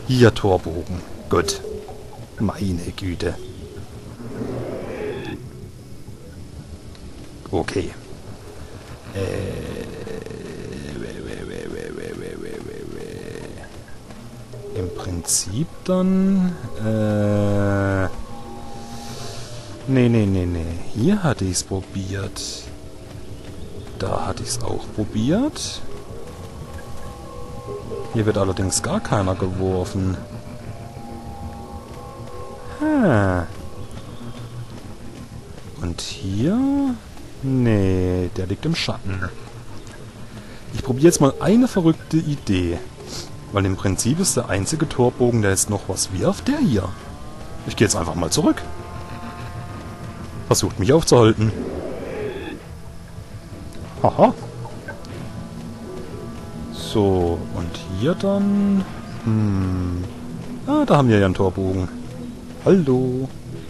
Hier, Torbogen. Gut. Meine Güte. Okay. Im Prinzip dann... Nee. Hier hatte ich es probiert. Da hatte ich es auch probiert. Hier wird allerdings gar keiner geworfen. Und hier? Nee, der liegt im Schatten. Ich probiere jetzt mal eine verrückte Idee. Weil im Prinzip ist der einzige Torbogen, der jetzt noch was wirft, der hier. Ich gehe jetzt einfach mal zurück. Versucht mich aufzuhalten. Haha. So, und hier dann... Ah, da haben wir ja einen Torbogen. Hallo.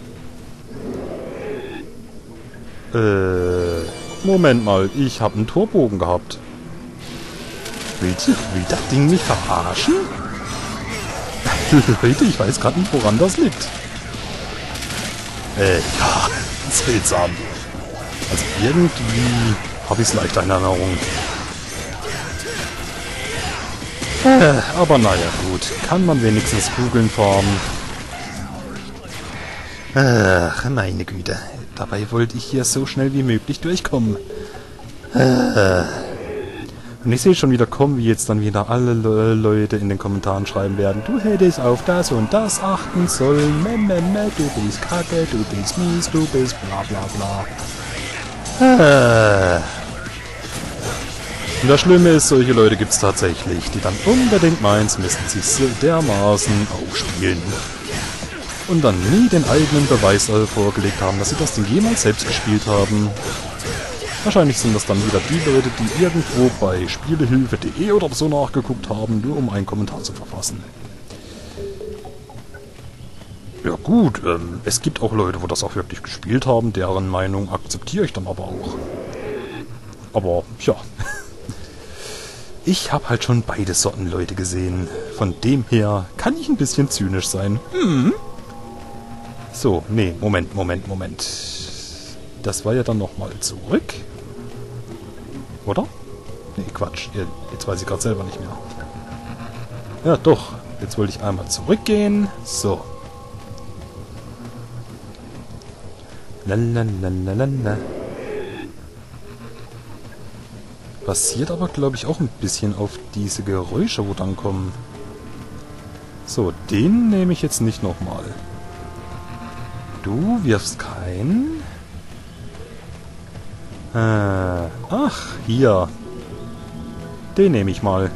Moment mal, ich habe einen Torbogen gehabt. Will das Ding mich verarschen? Leute, ich weiß gerade nicht, woran das liegt. Ja, seltsam. Also irgendwie habe ich es leicht in Erinnerung. Aber naja, gut. Kann man wenigstens Kugeln formen. Ach, meine Güte. Dabei wollte ich hier so schnell wie möglich durchkommen. Und ich sehe schon wieder kommen, wie jetzt dann wieder alle Leute in den Kommentaren schreiben werden. Du hättest auf das und das achten sollen. Du bist kacke, du bist mies, du bist bla bla bla. Und das Schlimme ist, solche Leute gibt es tatsächlich, die dann unbedingt meinen, müssen sich so dermaßen aufspielen. Und dann nie den eigenen Beweis vorgelegt haben, dass sie das Ding jemals selbst gespielt haben. Wahrscheinlich sind das dann wieder die Leute, die irgendwo bei Spielehilfe.de oder so nachgeguckt haben, nur um einen Kommentar zu verfassen. Ja gut, es gibt auch Leute, wo das auch wirklich gespielt haben, deren Meinung akzeptiere ich dann aber auch. Aber, ja. Ich habe halt schon beide Sorten Leute gesehen. Von dem her kann ich ein bisschen zynisch sein. So, nee, Moment. Das war ja dann nochmal zurück. Oder? Nee, Quatsch. Jetzt weiß ich gerade selber nicht mehr. Ja, doch. Jetzt wollte ich einmal zurückgehen. So. Lalalala. Basiert aber, glaube ich, auch ein bisschen auf diese Geräusche, wo dann kommen. So, den nehme ich jetzt nicht nochmal. Du wirfst keinen. Ach, hier. Den nehme ich mal.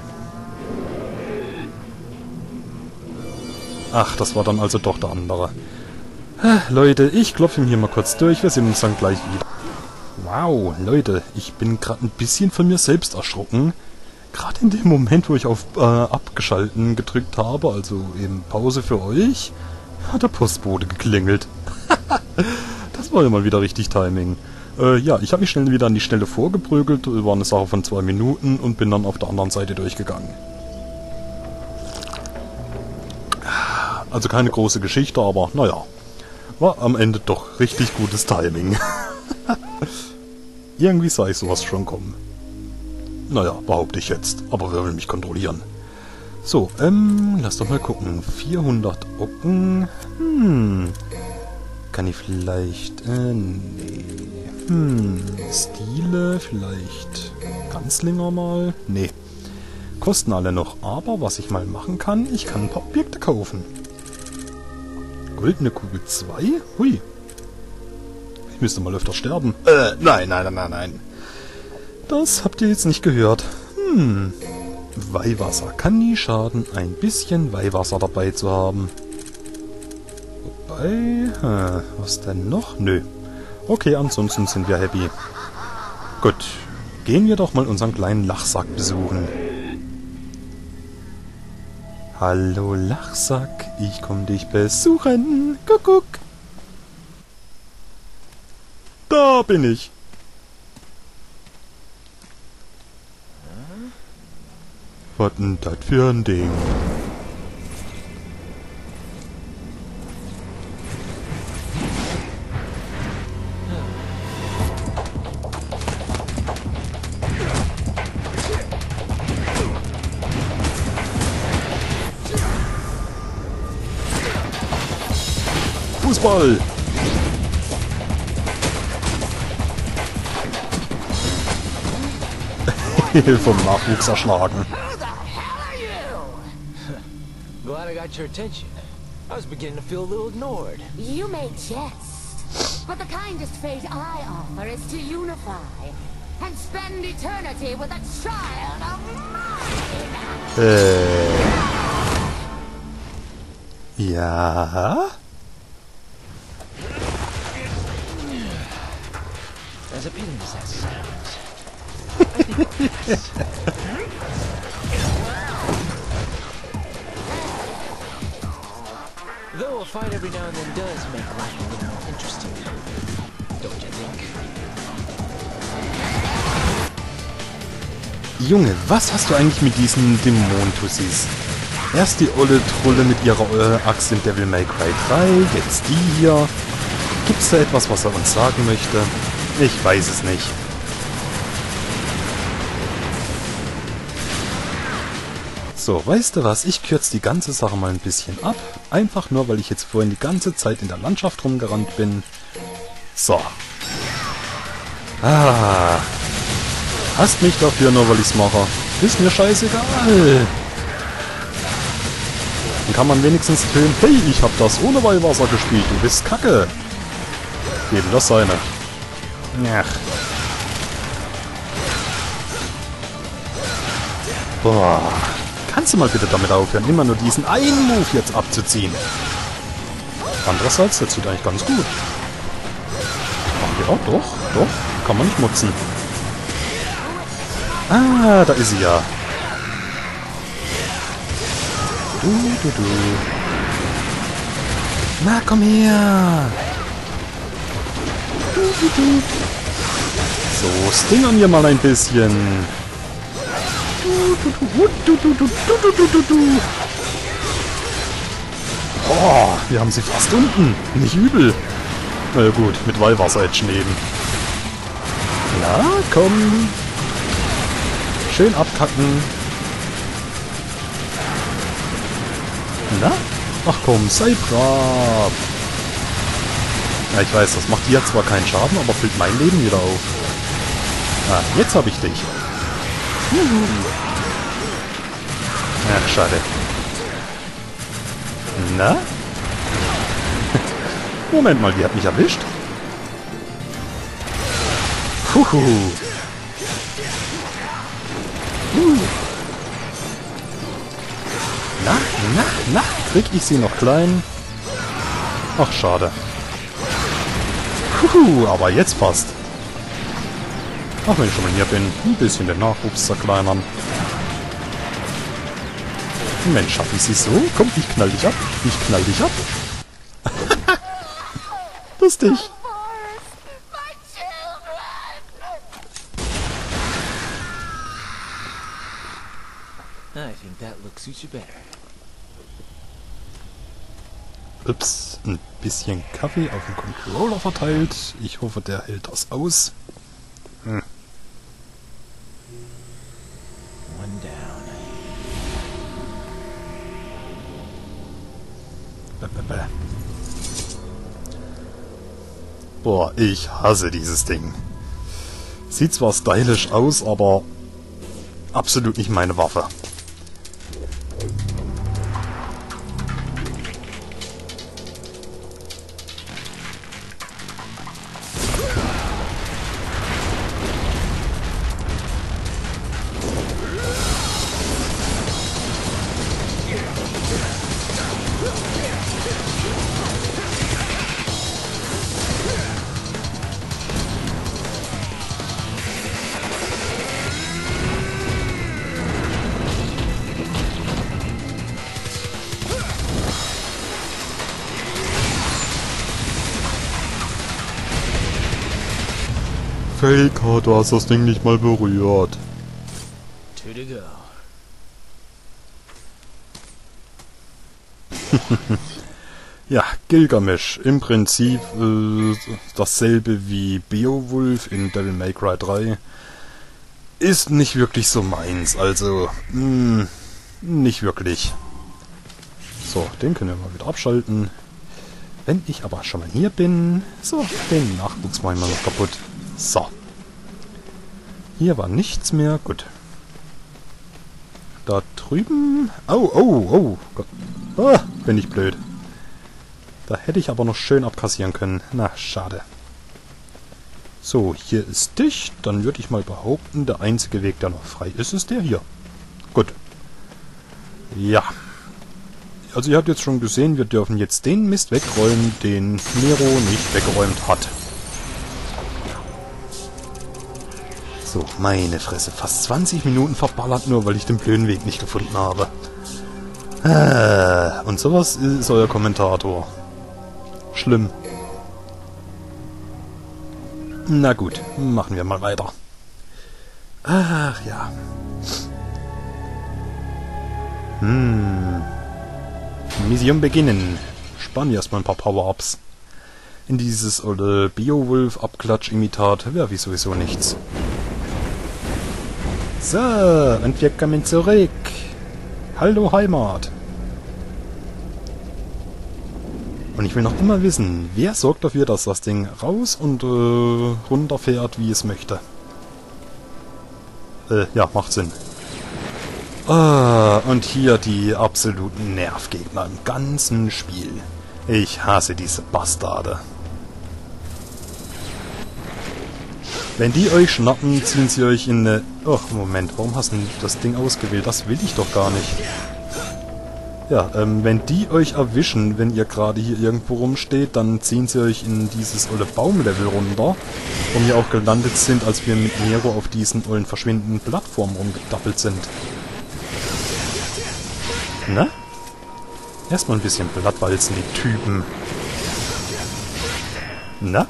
Ach, das war dann also doch der andere. Leute, ich klopfe ihn hier mal kurz durch. Wir sehen uns dann gleich wieder. Wow, Leute, ich bin gerade ein bisschen von mir selbst erschrocken. Gerade in dem Moment, wo ich auf Abgeschalten gedrückt habe, also eben Pause für euch, hat der Postbote geklingelt. Das war ja mal wieder richtig Timing. Ja, ich habe mich schnell wieder an die Stelle vorgeprügelt, war eine Sache von 2 Minuten und bin dann auf der anderen Seite durchgegangen. Also keine große Geschichte, aber naja, war am Ende doch richtig gutes Timing. Irgendwie sah ich sowas schon kommen. Naja, behaupte ich jetzt, aber wer will mich kontrollieren? So, lass doch mal gucken. 400 Ocken. Kann ich vielleicht... nee. Stile, vielleicht... Ganzlinger mal? Nee. Kosten alle noch, aber was ich mal machen kann, ich kann ein paar Objekte kaufen. Goldene Kugel 2? Hui. Ich müsste mal öfter sterben. Nein. Das habt ihr jetzt nicht gehört. Weihwasser. Kann nie schaden, ein bisschen Weihwasser dabei zu haben. Wobei... was denn noch? Nö. Okay, ansonsten sind wir happy. Gut. Gehen wir doch mal unseren kleinen Lachsack besuchen. Hallo Lachsack, ich komm dich besuchen. Kuckuck. Da bin ich. Was denn das für ein Ding? Fußball! Vom Nachwuchs erschlagen. Glad I got your attention. I was beginning to feel a little ignored. You may jest, but the kindest fate I offer is to unify and spend eternity with a child of mine. Ja? As appealing as that sounds. Though a fight every now and then does make life a little more interesting, don't you think? Junge, was hast du eigentlich mit diesen Dämonentussis? Erst die olle Trulle mit ihrer Axt in Devil May Cry 3, jetzt die hier. Gibt's da etwas, was er uns sagen möchte? Ich weiß es nicht. So, weißt du was? Ich kürze die ganze Sache mal ein bisschen ab. Einfach nur, weil ich jetzt vorhin die ganze Zeit in der Landschaft rumgerannt bin. So. Ah. Hasst mich dafür nur, weil ich's mache. Ist mir scheißegal. Dann kann man wenigstens tönen, hey, ich hab das ohne Weihwasser gespielt, du bist kacke. Eben das seine. Ach. Boah. Kannst du mal bitte damit aufhören, immer nur diesen einen Move jetzt abzuziehen? Andererseits, der tut eigentlich ganz gut. Ach ja, doch. Kann man nicht nutzen. Ah, da ist sie ja. Du. Na, komm her. Du. So, stingern wir mal ein bisschen. Oh, wir haben sie fast unten. Nicht übel. Na ja, gut, mit Weihwasser jetzt neben. Ja, komm. Schön abkacken. Na? Ach komm, sei brav. Ja, ich weiß, das macht dir zwar keinen Schaden, aber füllt mein Leben wieder auf. Ah, jetzt habe ich dich. Ach, schade. Na? Moment mal, die hat mich erwischt. Huhu. Na? Krieg ich sie noch klein? Ach, schade. Huhu, aber jetzt passt. Ach, wenn ich schon mal hier bin, ein bisschen den Nachwuchs zerkleinern. Mensch, schaff ich sie so? Komm, ich knall dich ab. Lustig. I think that look suits you better. Ups, ein bisschen Kaffee auf dem Controller verteilt. Ich hoffe, der hält das aus. One down. Boah, ich hasse dieses Ding. Sieht zwar stylisch aus, aber absolut nicht meine Waffe. Faker, du hast das Ding nicht mal berührt. Two to go. Ja, Gilgamesh. Im Prinzip dasselbe wie Beowulf in Devil May Cry 3. Ist nicht wirklich so meins, also nicht wirklich. So, den können wir mal wieder abschalten. wenn ich aber schon mal hier bin... So, den Nachwuchs machen wir noch kaputt. So. Hier war nichts mehr. Gut. Da drüben... Oh, oh, oh. Gott. Ah, bin ich blöd. Da hätte ich aber noch schön abkassieren können. Na, schade. So, hier ist dicht. Dann würde ich mal behaupten, der einzige Weg, der noch frei ist, ist der hier. Gut. Ja. Also ihr habt jetzt schon gesehen, wir dürfen jetzt den Mist wegräumen, den Nero nicht weggeräumt hat. So, meine Fresse. Fast 20 Minuten verballert, nur weil ich den blöden Weg nicht gefunden habe. Und sowas ist euer Kommentator. Schlimm. Na gut, machen wir mal weiter. Ach ja. Mission beginnen. Spannen wir erstmal ein paar Power-Ups. In dieses oder Beowulf-Abklatsch-Imitat werfe ich sowieso nichts. So, und wir kommen zurück. Hallo Heimat. Und ich will noch immer wissen, wer sorgt dafür, dass das Ding raus und runter fährt, wie es möchte. Ja, macht Sinn. Und hier die absoluten Nervgegner im ganzen Spiel. Ich hasse diese Bastarde. Wenn die euch schnappen, ziehen sie euch in eine... Oh, Moment, warum hast du das Ding ausgewählt? Das will ich doch gar nicht. Ja, wenn die euch erwischen, wenn ihr gerade hier irgendwo rumsteht, dann ziehen sie euch in dieses olle Baumlevel runter, wo wir auch gelandet sind, als wir mit Nero auf diesen ollen verschwindenden Plattformen rumgedappelt sind. Na? Erstmal ein bisschen Blattwalzen, die Typen. Na?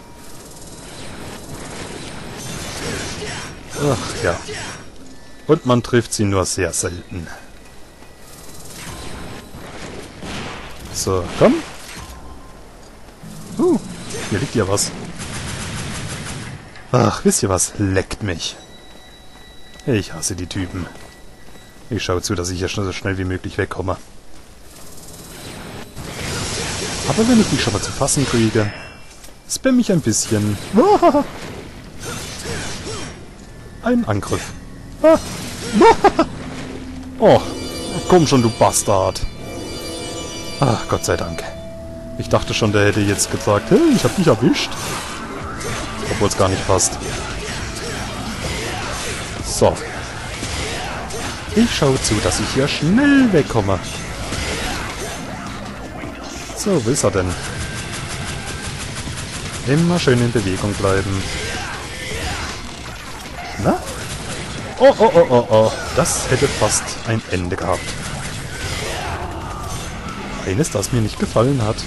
Ach ja. Und man trifft sie nur sehr selten. So, komm. Hier liegt ja was. Ach, wisst ihr was? Leckt mich. Ich hasse die Typen. Ich schaue zu, dass ich hier so schnell wie möglich wegkomme. Aber wenn ich die schon mal zu fassen kriege, spamm ich ein bisschen. Ein Angriff. Oh, komm schon, du Bastard. Ach, Gott sei Dank. Ich dachte schon, der hätte jetzt gesagt, hey, ich hab dich erwischt. Obwohl es gar nicht passt. So. Ich schaue zu, dass ich hier schnell wegkomme. So, wo ist er denn? Immer schön in Bewegung bleiben. Na? Oh, oh, oh, oh, oh. Das hätte fast ein Ende gehabt. Eines, das mir nicht gefallen hat.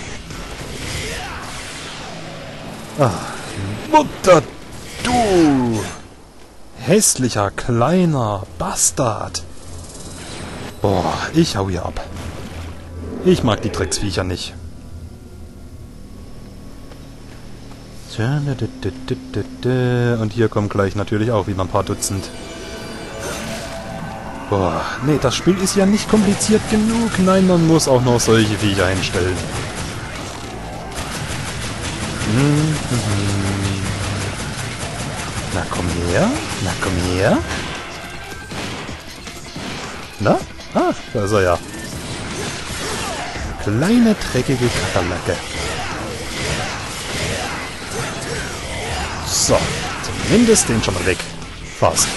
Ah, Mutter, du! Hässlicher, kleiner Bastard! Boah, ich hau hier ab. Ich mag die Drecksviecher nicht. Und hier kommen gleich natürlich auch wieder ein paar Dutzend. Boah, nee, das Spiel ist ja nicht kompliziert genug. Nein, man muss auch noch solche Viecher einstellen. Na, komm her. Na, komm her. Na? Ah, da ist er ja. Kleine, dreckige Kakerlake. So, zumindest den schon mal weg. Fast.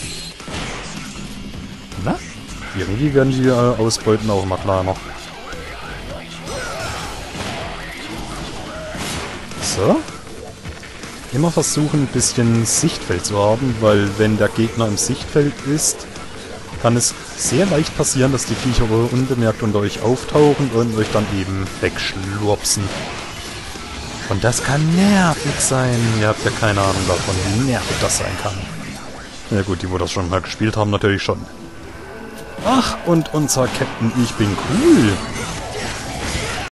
Na? Irgendwie werden die Ausbeuten auch immer kleiner. So. Immer versuchen, ein bisschen Sichtfeld zu haben, weil wenn der Gegner im Sichtfeld ist, kann es sehr leicht passieren, dass die Viecher unbemerkt unter euch auftauchen und euch dann eben wegschlurpsen. Und das kann nervig sein. Ihr habt ja keine Ahnung davon, wie nervig das sein kann. Ja gut, die, wo das schon mal gespielt haben, natürlich schon. Ach, und unser Captain, ich bin cool.